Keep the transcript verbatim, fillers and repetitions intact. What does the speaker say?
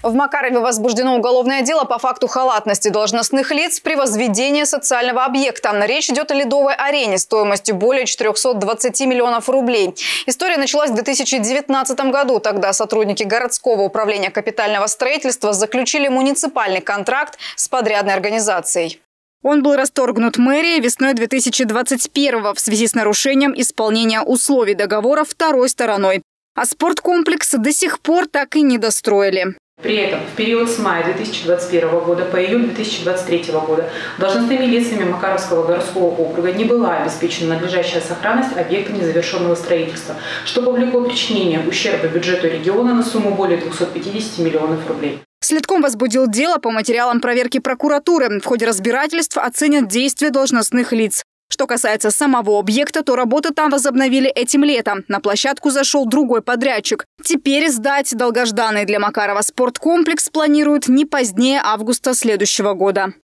В Макарове возбуждено уголовное дело по факту халатности должностных лиц при возведении социального объекта. Речь идет о ледовой арене стоимостью более четырёхсот двадцати миллионов рублей. История началась в две тысячи девятнадцатом году. Тогда сотрудники городского управления капитального строительства заключили муниципальный контракт с подрядной организацией. Он был расторгнут мэрией весной две тысячи двадцать первого в связи с нарушением исполнения условий договора второй стороной. А спорткомплекс до сих пор так и не достроили. При этом в период с мая две тысячи двадцать первого года по июль две тысячи двадцать третьего года должностными лицами Макаровского городского округа не была обеспечена надлежащая сохранность объекта незавершенного строительства, что повлекло причинение ущерба бюджету региона на сумму более двухсот пятидесяти миллионов рублей. Следком возбудил дело по материалам проверки прокуратуры. В ходе разбирательств оценят действия должностных лиц. Что касается самого объекта, то работы там возобновили этим летом. На площадку зашел другой подрядчик. Теперь сдать долгожданный для Макарова спорткомплекс планируют не позднее августа следующего года.